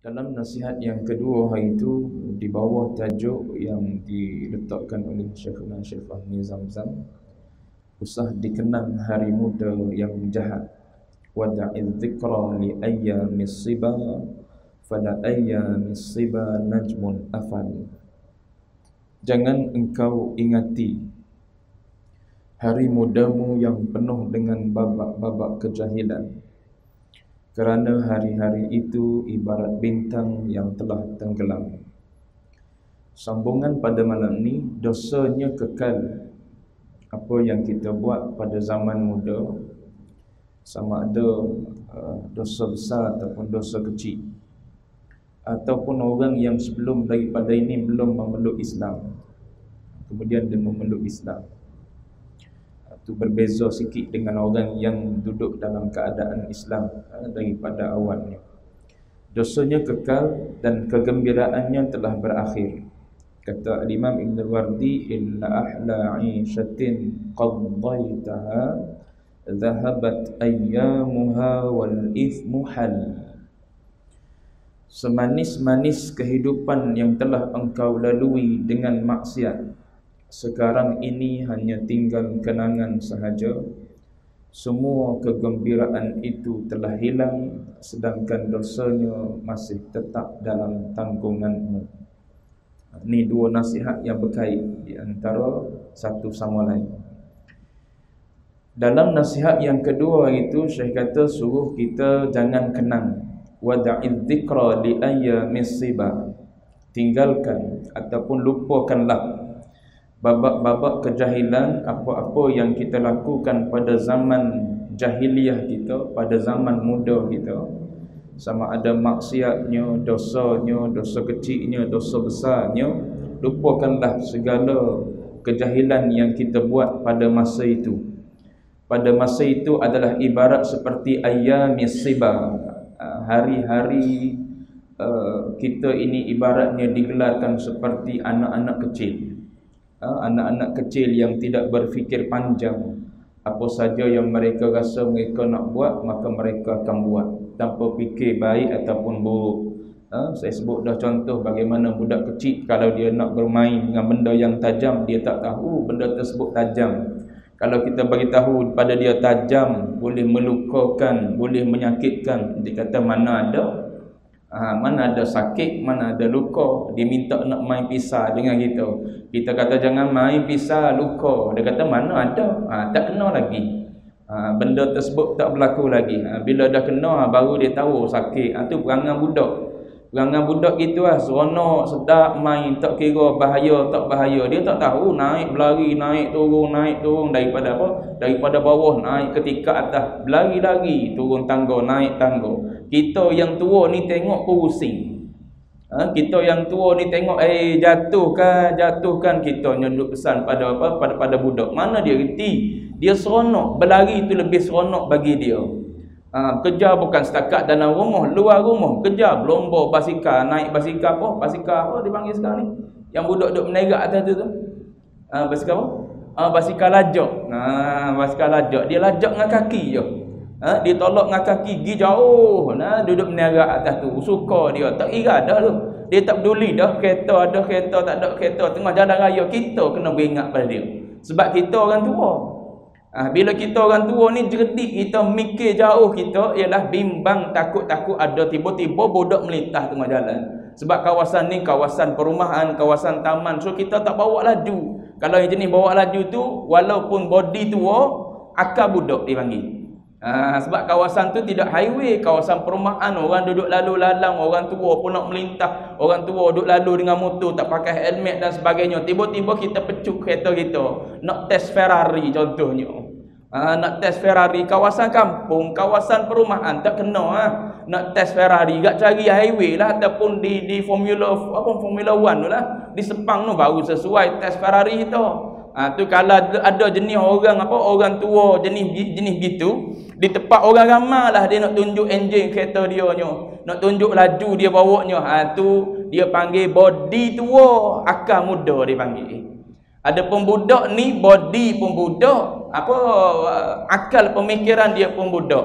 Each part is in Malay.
Dalam nasihat yang kedua hari itu, di bawah tajuk yang diletakkan oleh Syekhuna Syekh Fahmi Zamzam, usah dikenang hari muda yang jahat. Wada'idh dzikra li ayyamis siba fala ayyamis siba najmun afal. Jangan engkau ingati hari mudamu yang penuh dengan babak-babak kejahilan, kerana hari-hari itu ibarat bintang yang telah tenggelam. Sambungan pada malam ni, dosanya kekal. Apa yang kita buat pada zaman muda, sama ada dosa besar ataupun dosa kecil, ataupun orang yang sebelum daripada ini belum memeluk Islam, kemudian dia memeluk Islam, itu berbeza sikit dengan orang yang duduk dalam keadaan Islam daripada awalnya. Dosanya kekal dan kegembiraannya telah berakhir. Kata Imam Ibn Wardi, illa ahla 'ishatin qaddaitaha dhahabat ayyamuha wal ithmu hal. Semanis-manis kehidupan yang telah engkau lalui dengan maksiat, sekarang ini hanya tinggal kenangan sahaja. Semua kegembiraan itu telah hilang, sedangkan dosanya masih tetap dalam tanggunganmu. Ini dua nasihat yang berkait di antara satu sama lain. Dalam nasihat yang kedua itu, Syekh kata suruh kita jangan kenang. Wada'idh dzikra li ayyamis siba. Tinggalkan ataupun lupakanlah babak-babak kejahilan, apa-apa yang kita lakukan pada zaman jahiliah kita, pada zaman muda kita, sama ada maksiatnya, dosanya, dosa kecilnya, dosa besarnya. Lupakanlah segala kejahilan yang kita buat pada masa itu. Pada masa itu adalah ibarat seperti ayyamis siba. Hari-hari kita ini ibaratnya digelarkan seperti anak-anak kecil. Anak-anak kecil yang tidak berfikir panjang. Apa saja yang mereka rasa mereka nak buat, maka mereka akan buat tanpa fikir baik ataupun buruk. Saya sebut dah contoh bagaimana budak kecil kalau dia nak bermain dengan benda yang tajam, dia tak tahu benda tersebut tajam. Kalau kita beritahu pada dia tajam, boleh melukakan, boleh menyakitkan, dia kata mana ada. Mana ada sakit, mana ada luka. Dia minta nak main pisah dengan kita. Kita kata jangan main pisah, luka. Dia kata mana ada. Tak kena lagi. Benda tersebut tak berlaku lagi. Bila dah kena, baru dia tahu sakit. Itu perangai budak. Perangai budak itu seronok, sedap main, tak kira bahaya, tak bahaya. Dia tak tahu naik, berlari, naik, turun daripada apa? Daripada bawah, naik ketika atas. Berlari-lari, turun tangga, naik tangga. Kita yang tua ni tengok pusing. Kita yang tua ni tengok jatuhkan kita nyunduk pesan pada apa? Pada budak. Mana dia reti? Dia seronok. Berlari itu lebih seronok bagi dia. Kerja bukan setakat dalam rumah, luar rumah. Kerja berlomba basikal, naik basikal apa? Basikal apa dipanggil sekarang ni? Yang budak duk menerak atas tu. Basikal apa? Basikal lajak. Basikal lajak. Dia lajak dengan kaki je. Dia tolak dengan kaki pergi jauh. Duduk menerak atas tu. Suka dia. Tak kira dah tu. Dia tak peduli dah kereta ada kereta, tak ada kereta. Tengah jalan raya, kita kena beringat pada dia. Sebab kita orang tua. Bila kita orang tua ni jerdik, kita mikir jauh, kita ialah bimbang, takut-takut ada tiba-tiba budak melintah tengah jalan. Sebab kawasan ni kawasan perumahan, kawasan taman. So kita tak bawa laju. Kalau yang jenis bawa laju tu, walaupun body tua, akal budak dipanggil. Sebab kawasan tu tidak highway, kawasan perumahan, orang duduk lalu lalang, orang tua pun nak melintah, orang tua duduk lalu dengan motor tak pakai helmet dan sebagainya. Tiba-tiba kita pecuk kereta kita nak test Ferrari contohnya. Nak test Ferrari kawasan kampung, kawasan perumahan tak kena. Nak test Ferrari gak cari highway lah ataupun di Formula 1 tu lah, di Sepang tu baru sesuai test Ferrari tu. Tu kalau ada jenis orang tua jenis gitu, di tempat orang ramai lah dia nak tunjuk enjin kereta dia nyo, nak tunjuk laju dia bawanya. Tu dia panggil body tua, akal muda dia panggil. Ada pembudak ni body pun budak, akal pemikiran dia pun budak.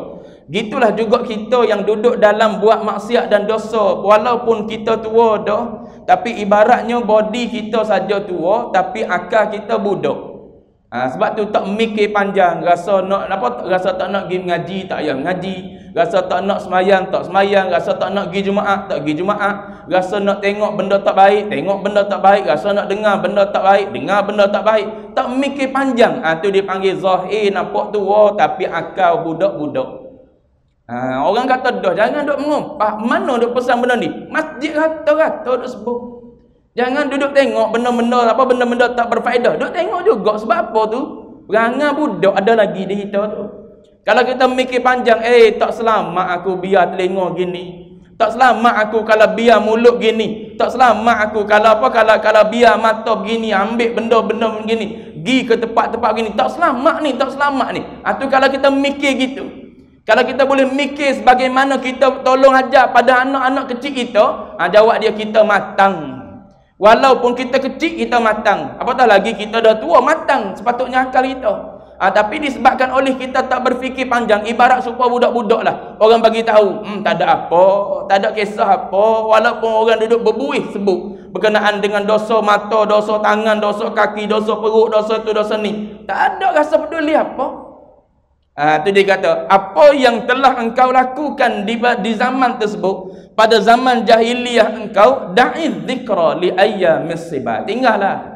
Gitulah juga kita yang duduk dalam buat maksiat dan dosa, walaupun kita tua dah, tapi ibaratnya body kita saja tua tapi akal kita budak. Sebab tu tak mikir panjang, rasa nak apa, rasa tak nak pergi mengaji tak payah mengaji, rasa tak nak semayang tak semayang, rasa tak nak pergi Jumaat tak pergi Jumaat, rasa nak tengok benda tak baik tengok benda tak baik, rasa nak dengar benda tak baik dengar benda tak baik, tak mikir panjang. Tu dipanggil zahir, nampak tua tapi akal budak-budak. Orang kata dah jangan duk mengumpat, mana duk pesan benda ni, masjid rata-rata duk sebut. Jangan duduk tengok benda-benda apa, benda-benda tak berfaedah. Duk tengok juga. Sebab apa tu? Perangai budak ada lagi di kita tu. Kalau kita mikir panjang, tak selamat aku biar telinga gini. Tak selamat aku kalau biar mulut gini. Tak selamat aku kalau apa, kalau biar mata begini, ambil benda-benda begini, pergi ke tempat-tempat gini. Tak selamat ni, tak selamat ni. Tu kalau kita mikir gitu. Kalau kita boleh mikir sebagaimana kita tolong ajar pada anak-anak kecil kita, jawab dia kita matang. Walaupun kita kecil kita matang, apatah lagi kita dah tua matang sepatutnya akal kita. Tapi disebabkan oleh kita tak berfikir panjang, ibarat supaya budak-budak lah. Orang bagi tahu, tak ada apa, tak ada kisah apa, walaupun orang duduk berbuih sebut berkenaan dengan dosa mata, dosa tangan, dosa kaki, dosa perut, dosa tu, dosa ni. Tak ada rasa peduli apa. Tu dia kata, apa yang telah engkau lakukan di zaman tersebut, pada zaman jahiliyah engkau, da'iz dzikra li ayyamis siba. Tinggallah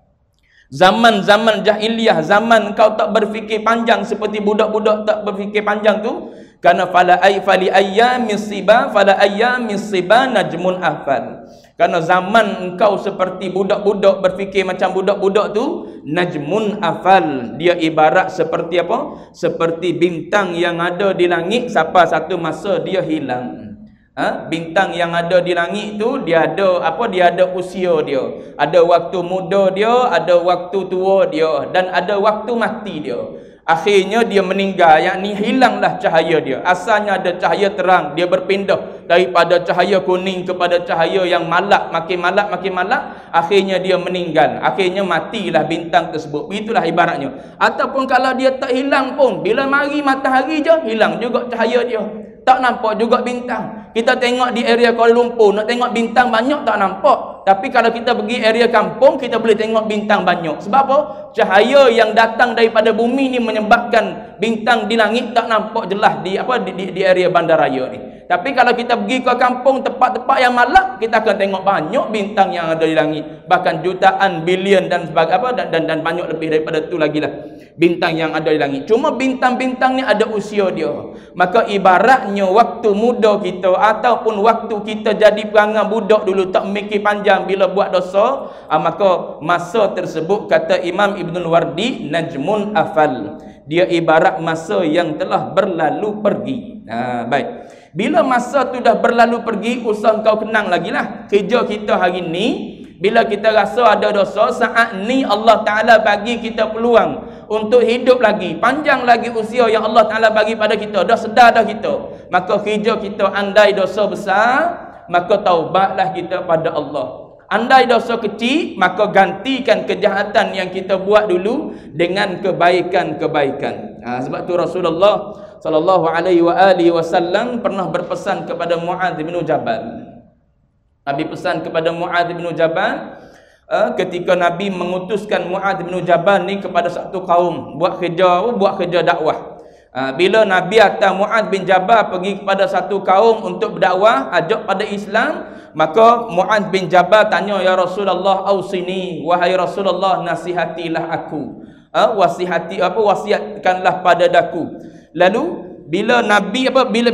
zaman-zaman jahiliyah, zaman engkau tak berfikir panjang seperti budak-budak tak berfikir panjang tu. Karena fali ayyamis siba, fala ayyamis siba najmun ahfal. Karena zaman engkau seperti budak-budak berfikir macam budak-budak tu, najmun afal, dia ibarat seperti apa? Seperti bintang yang ada di langit, sampai satu masa dia hilang. Bintang yang ada di langit tu dia ada apa? Dia ada usia dia. Ada waktu muda dia, ada waktu tua dia, dan ada waktu mati dia. Akhirnya dia meninggal, yakni hilanglah cahaya dia. Asalnya ada cahaya terang, dia berpindah daripada cahaya kuning kepada cahaya yang malak, makin malak, makin malak. Akhirnya dia meninggal, akhirnya matilah bintang tersebut. Begitulah ibaratnya. Ataupun kalau dia tak hilang pun, bila mari matahari je, hilang juga cahaya dia. Tak nampak juga bintang. Kita tengok di area Kuala Lumpur, nak tengok bintang banyak tak nampak. Tapi kalau kita pergi area kampung, kita boleh tengok bintang banyak. Sebab apa? Cahaya yang datang daripada bumi ni menyebabkan bintang di langit tak nampak jelas di area bandaraya ni. Tapi kalau kita pergi ke kampung, tempat-tempat yang malak, kita akan tengok banyak bintang yang ada di langit. Bahkan jutaan, bilion dan dan banyak lebih daripada tu lagi lah bintang yang ada di langit. Cuma bintang-bintang ni ada usia dia. Maka ibaratnya waktu muda kita ataupun waktu kita jadi perangai budak dulu, tak mikir panjang bila buat dosa, maka masa tersebut kata Imam Ibnul Wardi, najmun afal, dia ibarat masa yang telah berlalu pergi. Baik, bila masa tu dah berlalu pergi, usah kau kenang lagi lah kerja kita hari ni. Bila kita rasa ada dosa, saat ni Allah Ta'ala bagi kita peluang untuk hidup lagi, panjang lagi usia yang Allah Ta'ala bagi pada kita. Dah sedar dah kita, maka kerja kita, andai dosa besar, maka taubatlah kita pada Allah. Andai dosa kecil, maka gantikan kejahatan yang kita buat dulu dengan kebaikan-kebaikan. Sebab tu Rasulullah sallallahu alaihi wasallam pernah berpesan kepada Muadz bin Jabal. Nabi pesan kepada Muadz bin Jabal, ketika Nabi mengutuskan Muadz bin Jabal ni kepada satu kaum buat kerja dakwah. Bila Nabi atau Muadz bin Jabal pergi kepada satu kaum untuk berdakwah, ajak pada Islam, maka Muadz bin Jabal tanya, ya Rasulullah ausini, wahai Rasulullah nasihatilah aku, wasiatkanlah pada daku. Lalu bila Nabi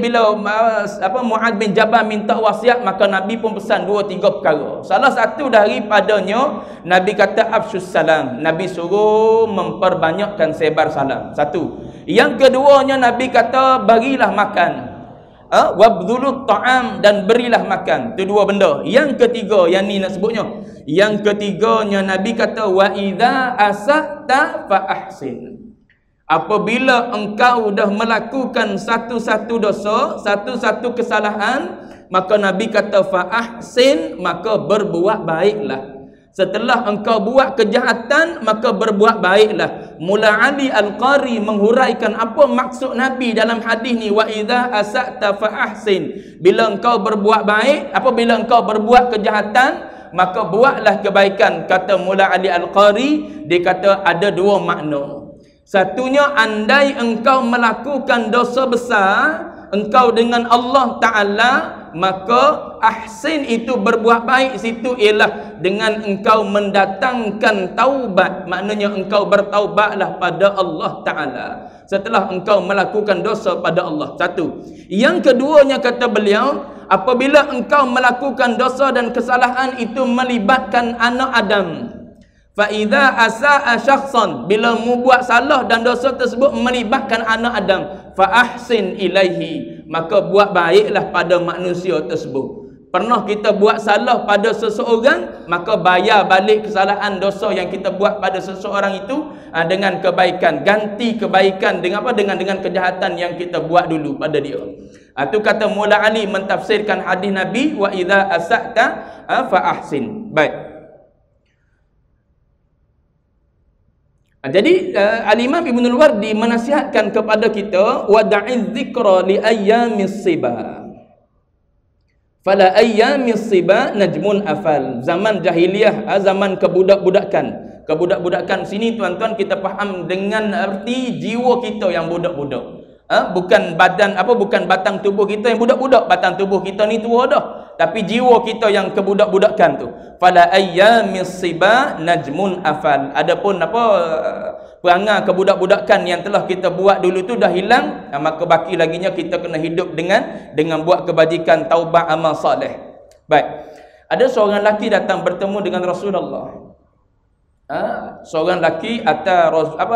Muadz bin Jabal minta wasiat, maka Nabi pun pesan 2-3 perkara. Salah satu daripadanya, Nabi kata afsyus salam. Nabi suruh memperbanyakkan sebar salam. Satu. Yang keduanya, Nabi kata berilah makan. Wabdhulut ta'am, dan berilah makan. Itu 2 benda. Yang ketiga, yang ni nak sebutnya, yang ketiganya Nabi kata wa idza asata fa ahsin. Apabila engkau dah melakukan satu-satu dosa, satu-satu kesalahan, maka Nabi kata fa ahsin, maka berbuat baiklah. Setelah engkau buat kejahatan, maka berbuat baiklah. Mula Ali Al-Qari menghuraikan apa maksud Nabi dalam hadis ni, wa idza asa'ta fa ahsin. Bila engkau berbuat baik, apabila engkau berbuat kejahatan, maka buatlah kebaikan. Kata Mula Ali Al-Qari, dia kata ada dua makna. Satunya, andai engkau melakukan dosa besar, engkau dengan Allah Ta'ala, maka ahsin itu berbuat baik situ ialah dengan engkau mendatangkan taubat. Maknanya engkau bertaubatlah pada Allah Ta'ala setelah engkau melakukan dosa pada Allah. Satu. Yang keduanya, kata beliau, apabila engkau melakukan dosa dan kesalahan itu melibatkan anak Adam, fa idza asaa syakhsan, bila mu buat salah dan dosa tersebut melibatkan anak Adam, fa ahsin ilaihi, maka buat baiklah pada manusia tersebut. Pernah kita buat salah pada seseorang, maka bayar balik kesalahan dosa yang kita buat pada seseorang itu dengan kebaikan. Ganti kebaikan dengan apa? Dengan kejahatan yang kita buat dulu pada dia. Itu kata Mula Ali mentafsirkan hadis Nabi, wa idza asa'ta fa ahsin. Baik. Jadi Al-Imam Ibnul Wardi menasihatkan kepada kita, wada'iz dzikra li ayyamis siba. Fala ayyamis siba najmun afal. Zaman jahiliyah, zaman kebudak-budakan. Kebudak-budakan sini tuan-tuan kita faham dengan arti jiwa kita yang budak-budak. Bukan badan bukan batang tubuh kita yang budak-budak. Batang tubuh kita ni tua dah, tapi jiwa kita yang kebudak-budakan tu. Fala ayyamis siba najmun afal. Adapun perangai kebudak-budakan yang telah kita buat dulu tu dah hilang, maka baki laginya kita kena hidup dengan buat kebajikan, taubat, amal soleh. Baik. Ada seorang lelaki datang bertemu dengan Rasulullah. Seorang lelaki ata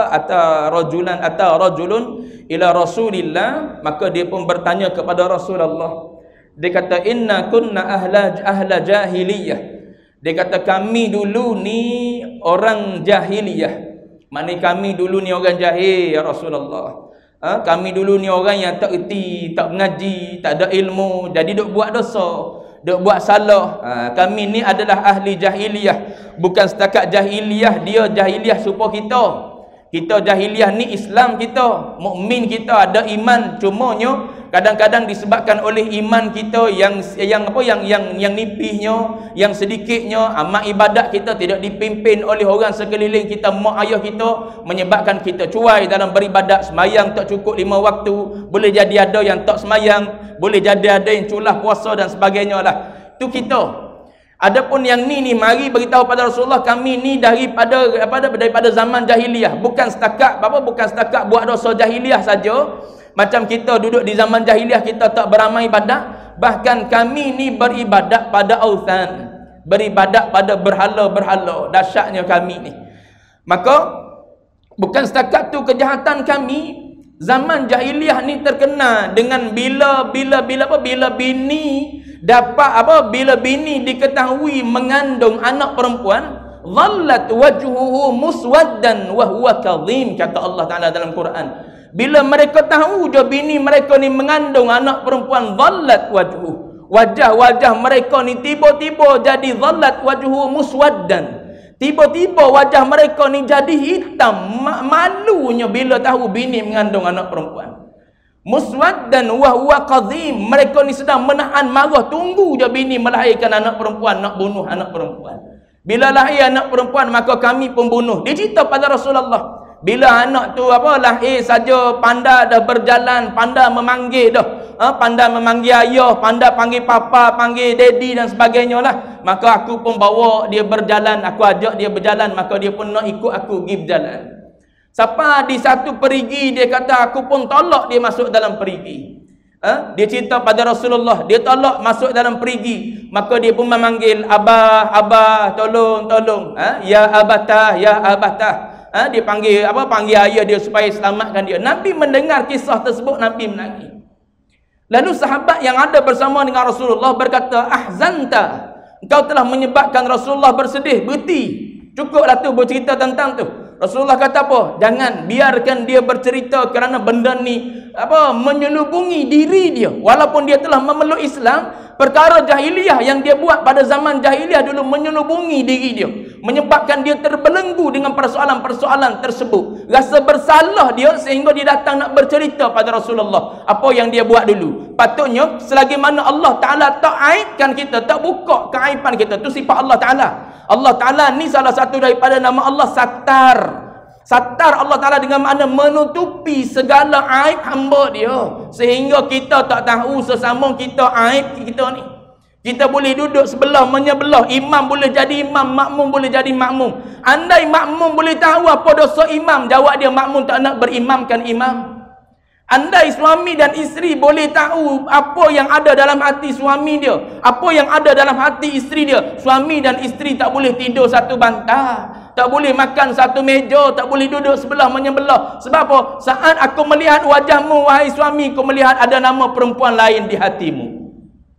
rajulun ila Rasulillah, maka dia pun bertanya kepada Rasulullah. Dia kata, inna kunna ahla jahiliyah. Dia kata, kami dulu ni orang jahiliyah. Maknanya kami dulu ni orang jahil, ya Rasulullah. Kami dulu ni orang yang tak erti, tak mengaji, tak ada ilmu, jadi duk buat dosa, duk buat salah. Kami ni adalah ahli jahiliyah. Bukan setakat jahiliyah, dia jahiliyah serupa kita. Kita jahiliyah ni Islam kita, mukmin kita, ada iman. Cumanya kadang-kadang disebabkan oleh iman kita yang nipisnya, yang sedikitnya, amal ibadat kita tidak dipimpin oleh orang sekeliling kita, mak ayah kita, menyebabkan kita cuai dalam beribadat. Semayang tak cukup 5 waktu, boleh jadi ada yang tak semayang, boleh jadi ada yang culah puasa dan sebagainya lah. Itu kita. Adapun yang ni mari beritahu pada Rasulullah, kami ni daripada zaman jahiliyah. Bukan setakat buat dosa jahiliyah saja. Macam kita duduk di zaman jahiliyah, kita tak beramal ibadat. Bahkan kami ni beribadat pada authan, beribadat pada berhala-berhala. Dahsyatnya kami ni. Maka bukan setakat tu kejahatan kami. Zaman jahiliyah ni terkenal dengan bila bini diketahui mengandung anak perempuan, dhallat wajhuhu muswaddan wa huwa kadhim, kata Allah Taala dalam Quran. Bila mereka tahu je bini mereka ni mengandung anak perempuan, dhallat wajhuhu, wajah mereka ni tiba-tiba jadi dhallat wajhuhu muswaddan. Tiba-tiba wajah mereka ni jadi hitam, malunya bila tahu bini mengandung anak perempuan. Muswaddan wa huwa kadhim, mereka ni sedang menahan marah, tunggu je bini melahirkan anak perempuan, nak bunuh anak perempuan. Bila lahir anak perempuan, maka kami pun bunuh. Dia cerita pada Rasulullah. Bila anak tu lahir saja, pandai dah berjalan, pandai memanggil dah. Pandai memanggil ayah, pandai panggil papa, panggil daddy dan sebagainya lah. Maka aku pun bawa dia berjalan, aku ajak dia berjalan, maka dia pun nak ikut aku pergi berjalan. Siapa di satu perigi, dia kata aku pun tolak dia masuk dalam perigi. Dia cerita pada Rasulullah, dia tolak masuk dalam perigi. Maka dia pun memanggil, abah, tolong, ya abatah, ya abatah. Dia panggil ayah dia supaya selamatkan dia. Nabi mendengar kisah tersebut, Nabi menangis. Lalu sahabat yang ada bersama dengan Rasulullah berkata, ahzanta, engkau telah menyebabkan Rasulullah bersedih. Berhenti, cukuplah tu bercerita tentang tu. Rasulullah kata apa? Jangan biarkan dia bercerita kerana benda ni menyelubungi diri dia. Walaupun dia telah memeluk Islam, perkara jahiliah yang dia buat pada zaman jahiliah dulu menyelubungi diri dia, menyebabkan dia terbelenggu dengan persoalan-persoalan tersebut. Rasa bersalah dia sehingga dia datang nak bercerita pada Rasulullah apa yang dia buat dulu. Patutnya selagi mana Allah Ta'ala tak aibkan kita, tak buka keaiban kita, tu sifat Allah Ta'ala. Allah Ta'ala ni salah satu daripada nama Allah Sattar. Sattar Allah Ta'ala dengan makna menutupi segala aib hamba dia, sehingga kita tak tahu sesama kita aib kita ni. Kita boleh duduk sebelah menyebelah, imam boleh jadi imam, makmum boleh jadi makmum. Andai makmum boleh tahu apa dosa imam, jawab dia makmum tak nak berimamkan imam. Andai suami dan isteri boleh tahu apa yang ada dalam hati suami dia, apa yang ada dalam hati isteri dia, suami dan isteri tak boleh tidur satu bantal, tak boleh makan satu meja, tak boleh duduk sebelah menyebelah. Sebab apa? Saat aku melihat wajahmu wahai suami, aku melihat ada nama perempuan lain di hatimu.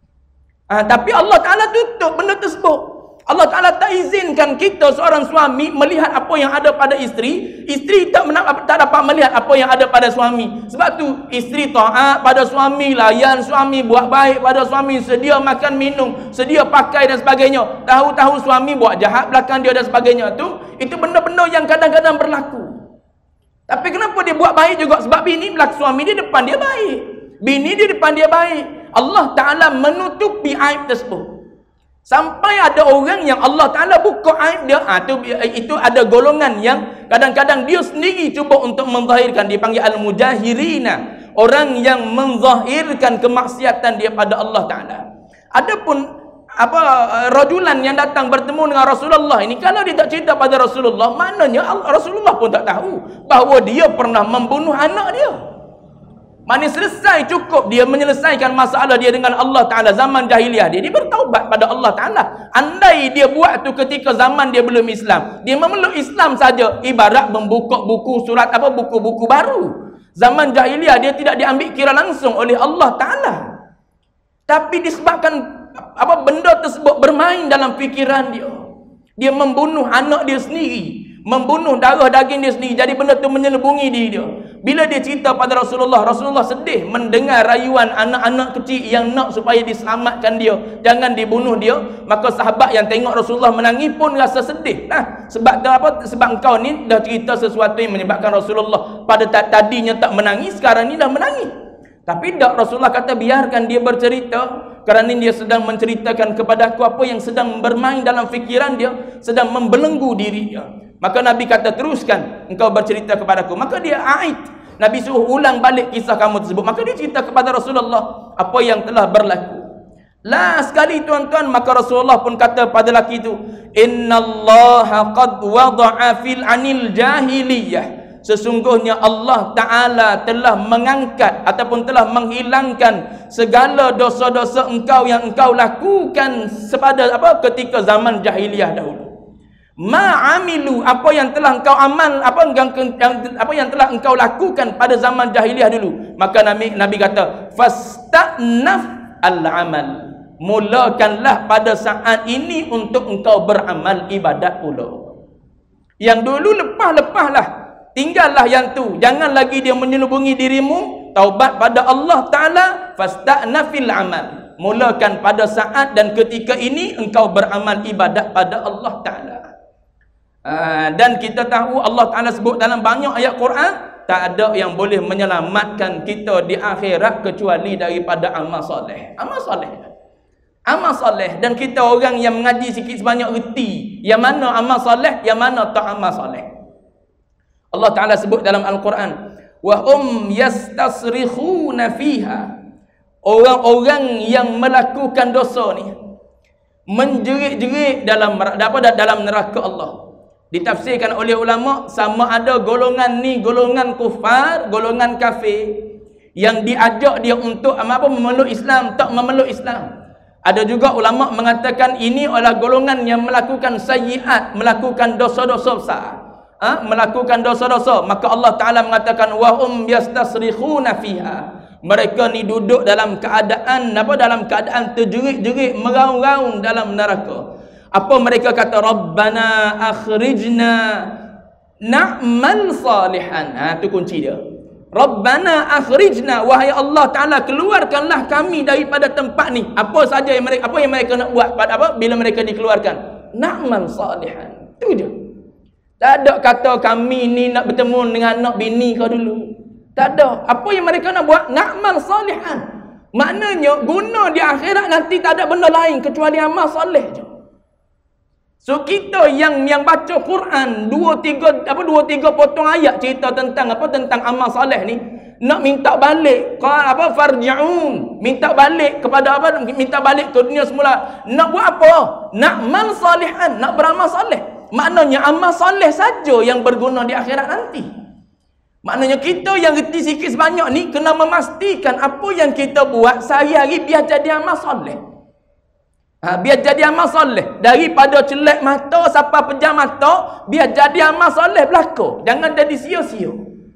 Tapi Allah Ta'ala tutup benda tersebut. Allah Ta'ala tak izinkan kita seorang suami melihat apa yang ada pada isteri. Isteri tak dapat melihat apa yang ada pada suami. Sebab tu isteri taat pada suami, layan suami, buat baik pada suami, sedia makan minum, sedia pakai dan sebagainya. Tahu-tahu suami buat jahat belakang dia dan sebagainya. Itu benda-benda yang kadang-kadang berlaku. Tapi kenapa dia buat baik juga? Sebab bini belakang suami dia depan dia baik, bini dia depan dia baik. Allah Ta'ala menutupi aib tersebut. Sampai ada orang yang Allah Ta'ala buka aib dia. Itu ada golongan yang kadang-kadang dia sendiri cuba untuk menzahirkan. Dipanggil al-mujahirina. Orang yang menzahirkan kemaksiatan dia pada Allah Ta'ala. Adapun rajulan yang datang bertemu dengan Rasulullah ini, kalau dia tak cerita pada Rasulullah, maknanya Rasulullah pun tak tahu bahawa dia pernah membunuh anak dia. Maknanya selesai, cukup dia menyelesaikan masalah dia dengan Allah Ta'ala zaman jahiliah dia. Dia bertaubat pada Allah Ta'ala. Andai dia buat tu ketika zaman dia belum Islam, dia memeluk Islam saja, ibarat membuka buku surat buku-buku baru. Zaman jahiliah dia tidak diambil kira langsung oleh Allah Ta'ala. Tapi disebabkan benda tersebut bermain dalam fikiran dia, dia membunuh anak dia sendiri, membunuh darah daging dia sendiri. Jadi benda tu menyelubungi diri dia. Bila dia cerita pada Rasulullah, Rasulullah sedih mendengar rayuan anak-anak kecil yang nak supaya diselamatkan dia, jangan dibunuh dia. Maka sahabat yang tengok Rasulullah menangis pun rasa sedih. Sebab sebab engkau ni dah cerita sesuatu yang menyebabkan Rasulullah pada tadinya tak menangis, sekarang ni dah menangis. Tapi tak, Rasulullah kata biarkan dia bercerita, kerana dia sedang menceritakan kepada aku apa yang sedang bermain dalam fikiran dia, sedang membelenggu diri dia. Maka Nabi kata, teruskan engkau bercerita kepada aku. Maka dia aid, Nabi suruh ulang balik kisah kamu tersebut. Maka dia cerita kepada Rasulullah apa yang telah berlaku. Last sekali tuan-tuan, maka Rasulullah pun kata pada lelaki itu, innallaha qad wada'a fil anil jahiliyah. Sesungguhnya Allah Ta'ala telah mengangkat ataupun telah menghilangkan segala dosa-dosa engkau yang engkau lakukan ketika zaman jahiliyah dahulu. Ma'amilu, apa yang telah engkau amal, apa yang telah engkau lakukan pada zaman jahiliyah dulu. Maka Nabi kata, fasta'naf al-amal, mulakanlah pada saat ini untuk engkau beramal ibadat pula. Yang dulu lepaslah, tinggallah yang tu, jangan lagi dia menyelubungi dirimu. Taubat pada Allah Ta'ala, fasta'nafil amal, mulakan pada saat dan ketika ini engkau beramal ibadat pada Allah Ta'ala. Dan kita tahu Allah Ta'ala sebut dalam banyak ayat Quran, tak ada yang boleh menyelamatkan kita di akhirat kecuali daripada amal soleh. Amal soleh. Dan kita orang yang mengaji sikit sebanyak reti yang mana amal soleh, yang mana tak amal soleh. Allah Ta'ala sebut dalam Al-Quran, wa yastasrikhuna fiha, orang-orang yang melakukan dosa ni menjerit-jerit dalam neraka Allah. Ditafsirkan oleh ulama, sama ada golongan ni golongan kufar, golongan kafir yang diajak dia untuk memeluk Islam, tak memeluk Islam. Ada juga ulama mengatakan ini adalah golongan yang melakukan sayyiat, melakukan dosa-dosa besar, melakukan dosa-dosa. Maka Allah Ta'ala mengatakan wa yastasrikhuna fiha, mereka ni duduk dalam keadaan terjerit-jerit, meraung-raung dalam neraka. Apa mereka kata? Rabbana akhrijna na'mal salihan. Tu kunci dia. Rabbana akhrijna, wahai Allah Taala, keluarkanlah kami daripada tempat ni. Apa saja yang mereka nak buat pada bila mereka dikeluarkan? Na'mal salihan. Tu je. Tak ada kata kami ni nak bertemu dengan anak bini kau dulu. Tak ada. Apa yang mereka nak buat? Na'mal salihan. Maknanya guna di akhirat nanti tak ada benda lain kecuali amal soleh je. So kita yang baca Quran 2-3 potong ayat cerita tentang amal soleh ni, nak minta balik farji'un, minta balik kepada minta balik ke dunia semula. Nak buat apa? Nak amal salihan, nak beramal soleh. Maknanya amal soleh saja yang berguna di akhirat nanti. Maknanya kita yang reti sikit sebanyak ni kena memastikan apa yang kita buat sehari-hari biar jadi amal soleh. Biar jadi amal soleh. Daripada celak mata sampai pejam mata, biar jadi amal soleh belaka. Jangan jadi sia-sia.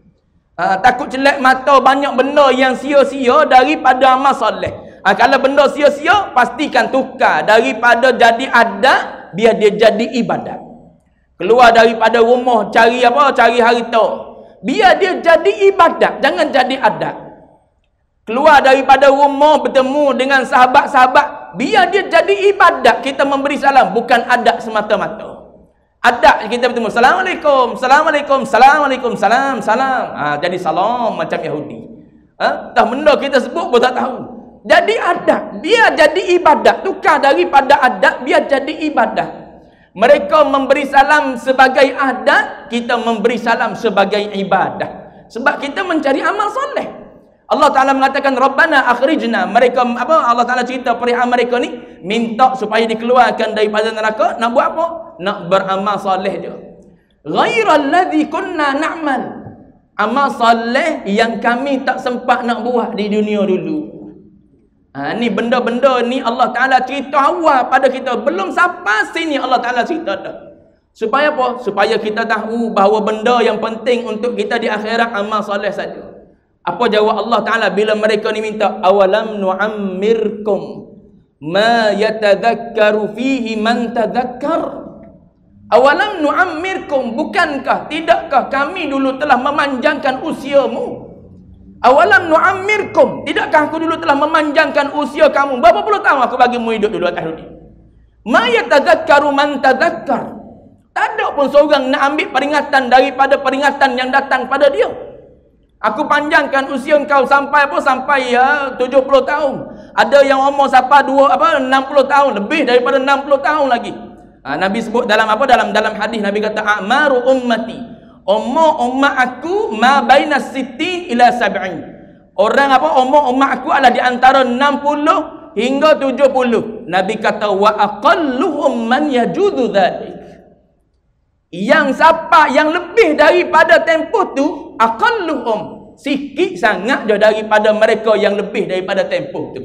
Takut celak mata banyak benda yang sia-sia daripada amal soleh. Kalau benda sia-sia, pastikan tukar. Daripada jadi adat, biar dia jadi ibadat. Keluar daripada rumah cari harta, biar dia jadi ibadat, jangan jadi adat. Keluar daripada rumah bertemu dengan sahabat-sahabat, biar dia jadi ibadat. Kita memberi salam, bukan adat semata-mata. Adat kita bertemu, Assalamualaikum, Assalamualaikum, Assalamualaikum, salam, salam. Jadi salam macam Yahudi. Tak benda kita sebut pun tak tahu. Jadi adat, biar jadi ibadat. Tukar daripada adat, biar jadi ibadat. Mereka memberi salam sebagai adat, kita memberi salam sebagai ibadah. Sebab kita mencari amal soleh. Allah Ta'ala mengatakan Rabbana akhrijna. Mereka Allah Ta'ala cerita perihal mereka ni minta supaya dikeluarkan daripada neraka. Nak buat apa? Nak beramal soleh je. Ghairal ladzi kunna na'mal. Amal soleh yang kami tak sempat nak buat di dunia dulu. Ni benda-benda ni Allah Ta'ala cerita awal pada kita. Belum sampai sini Allah Ta'ala cerita dah. Supaya apa? Supaya kita tahu bahawa benda yang penting untuk kita di akhirat amal soleh saja. Apa jawab Allah Ta'ala bila mereka ni minta? Awalam nu'ammirkum ma yatadhakkaru fihi man tadhakkar. Awalam nu'ammirkum, bukankah, tidakkah kami dulu telah memanjangkan usiamu? Awalam nu'ammirkum, tidakkah aku dulu telah memanjangkan usia kamu? Berapa puluh tahun aku bagimu hidup dulu atas dunia? Ma yatadhakkaru man tadhakkar. Tak ada pun seorang nak ambil peringatan daripada peringatan yang datang pada dia. Aku panjangkan usia engkau sampai Sampai 70 tahun. Ada yang umur sampai 60 tahun, lebih daripada 60 tahun lagi. Nabi sebut dalam dalam hadis Nabi kata a'maru ummati. Umur umat aku ma baina 60 ila 70. Umur umat aku adalah di antara 60 hingga 70. Nabi kata wa aqalluhum man yajudu dzalik. Yang siapa yang lebih daripada tempoh tu, aqalluhum, sikit sangat je daripada mereka yang lebih daripada tempoh tu.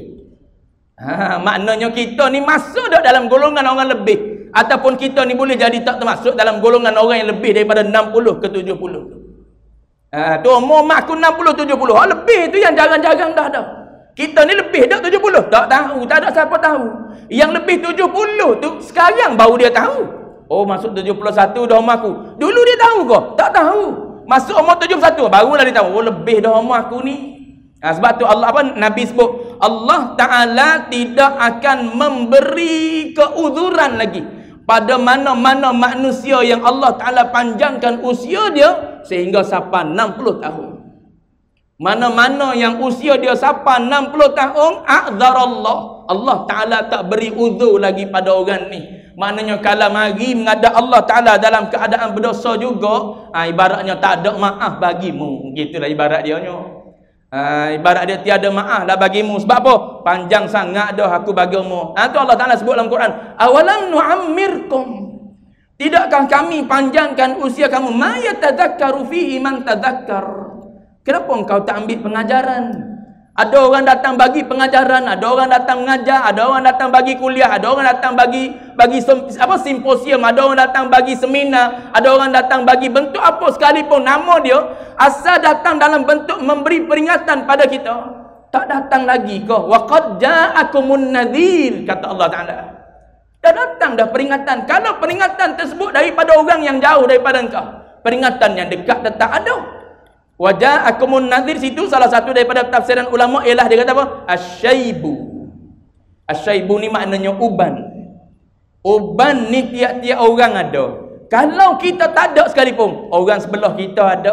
Maknanya kita ni masuk tak dalam golongan orang lebih, ataupun kita ni boleh jadi tak termasuk dalam golongan orang yang lebih daripada 60 ke 70 tu. Tu umur mak aku 60 70. Lebih tu yang jarang-jarang dah dah. Kita ni lebih dah 70, tak tahu, tak ada siapa tahu. Yang lebih 70 tu sekarang baru dia tahu. Oh, masuk 71 dah umur aku. Dulu dia tahu ke? Tak tahu. Masuk umur 71 barulah dia tahu. Oh, lebih dah umur aku ni. Sebab tu Nabi sebut Allah Ta'ala tidak akan memberi keuzuran lagi pada mana-mana manusia yang Allah Ta'ala panjangkan usia dia sehingga sampai 60 tahun. Mana-mana yang usia dia sampai 60 tahun, a'dzarallah, Allah Ta'ala tak beri uzur lagi pada orang ni. Maknanya kalau mari menghadap Allah Ta'ala dalam keadaan berdosa juga, ibaratnya tak ada maaf bagimu. Gitulah ibarat dia. Ibarat dia tiada maaf lah bagimu. Sebab apa? Panjang sangat dah aku bagimu. Tu Allah Ta'ala sebut dalam Quran. Awalam nu'ammirkum, tidakkah kami panjangkan usia kamu? Ma yatadhakkaru fihi man tadhakkar. Kenapa engkau tak ambil pengajaran? Ada orang datang bagi pengajaran, ada orang datang mengajar, ada orang datang bagi kuliah, ada orang datang bagi simposium, ada orang datang bagi seminar, ada orang datang bagi bentuk apa sekalipun nama dia, asal datang dalam bentuk memberi peringatan pada kita, tak datang lagi ke? Wa qad ja'akumun nadhir, kata Allah Ta'ala. Dah datang dah peringatan. Kalau peringatan tersebut daripada orang yang jauh daripada engkau, peringatan yang dekat tetap ada. Waja'akumun nadhir, situ salah satu daripada tafsiran ulama ialah dia kata apa? Asyaibu. Asyaibu ni maknanya uban. Uban ni tiap-tiap orang ada. Kalau kita tak ada sekalipun, orang sebelah kita ada.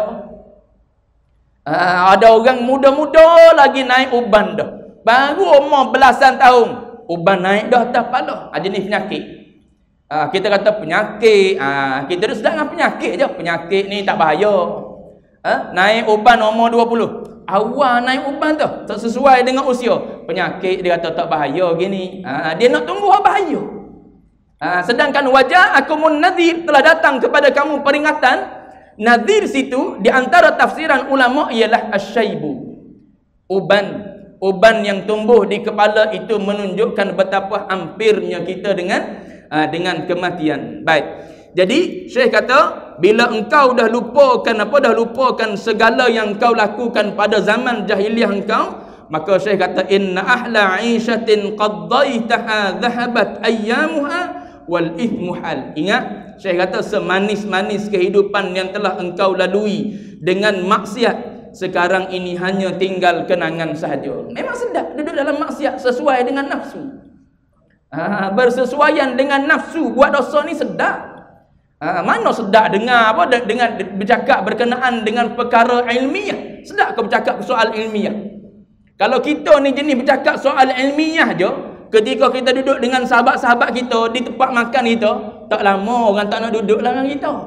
Ada orang muda-muda lagi naik uban dah. Baru umur belasan tahun, uban naik dah atas kepala. Jenis penyakit. Kita kata penyakit. Kita dah sedar dengan penyakit je. Penyakit ni tak bahaya. Naik uban umur 20. Awal naik uban tu tak sesuai dengan usia. Penyakit dia kata tak bahaya gini. Dia nak tunggu bahaya. Sedangkan waja'akumun nadhir, telah datang kepada kamu peringatan. Nadhir situ di antara tafsiran ulama ialah asyaibu. Uban yang tumbuh di kepala itu menunjukkan betapa hampirnya kita dengan kematian. Baik. Jadi Syekh kata, bila engkau dah lupakan segala yang engkau lakukan pada zaman jahiliah engkau, maka Syekh kata inna ahla 'ishatin qaddaitaha dhahabat ayyamuha wal ithmu hal. Ingat, Syekh kata semanis-manis kehidupan yang telah engkau lalui dengan maksiat, sekarang ini hanya tinggal kenangan sahaja. Memang sedap duduk dalam maksiat sesuai dengan nafsu. Bersesuaian dengan nafsu buat dosa ni sedap. Mana sedap dengar apa dengan bercakap berkenaan dengan perkara ilmiah. Sedap ke bercakap soal ilmiah? Kalau kita ni jenis bercakap soal ilmiah je, ketika kita duduk dengan sahabat-sahabat kita di tempat makan kita, tak lama orang tak nak duduk lah dengan kita.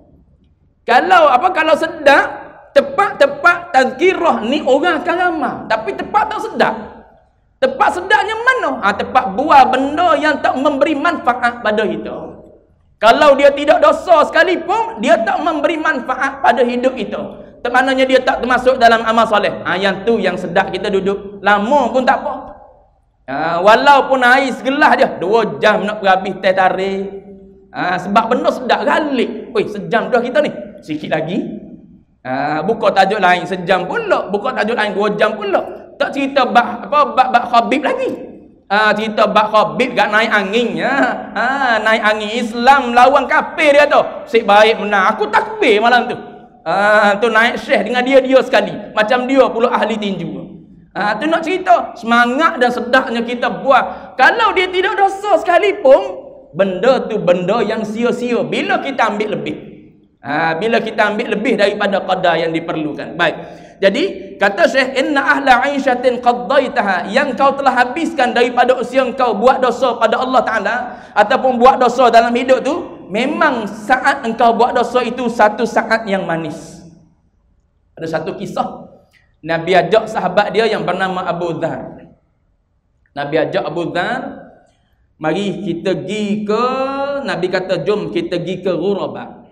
Kalau sedap, tepat tazkirah ni orang akan ramai. Tapi tepat tak sedap. Tepat sedapnya mana? Tepat buat benda yang tak memberi manfaat pada kita. Kalau dia tidak dosa sekalipun, dia tak memberi manfaat pada hidup itu. Maknanya dia tak termasuk dalam amal soleh. Yang tu yang sedap kita duduk. Lama pun tak apa. Walaupun air segelas je, 2 jam nak berhabis teh tarik. Sebab benda sedap galik. Sejam dah kita ni. Sikit lagi. Buka tajuk lain sejam pula. Buka tajuk lain 2 jam pula. Tak cerita bab Khabib lagi. Cerita bab Khabib gak naik angin. Naik angin Islam lawan kafir dia tu. Sik baik menang. Aku takbir malam tu. Tu naik syekh dengan dia sekali. Macam dia pula ahli tinju. Tu nak cerita semangat dan sedapnya kita buat. Kalau dia tidak dosa sekalipun, benda tu benda yang sia-sia bila kita ambil lebih. Bila kita ambil lebih daripada qadar yang diperlukan. Baik. Jadi kata Syekh, inna ahla 'ishatin qaddaitaha, yang kau telah habiskan daripada usia engkau buat dosa pada Allah Taala ataupun buat dosa dalam hidup tu, memang saat engkau buat dosa itu satu saat yang manis. Ada satu kisah Nabi ajak sahabat dia yang bernama Abu Dhar. Nabi ajak Abu Dhar, mari kita pergi ke, Nabi kata jom kita pergi ke Ghuraba.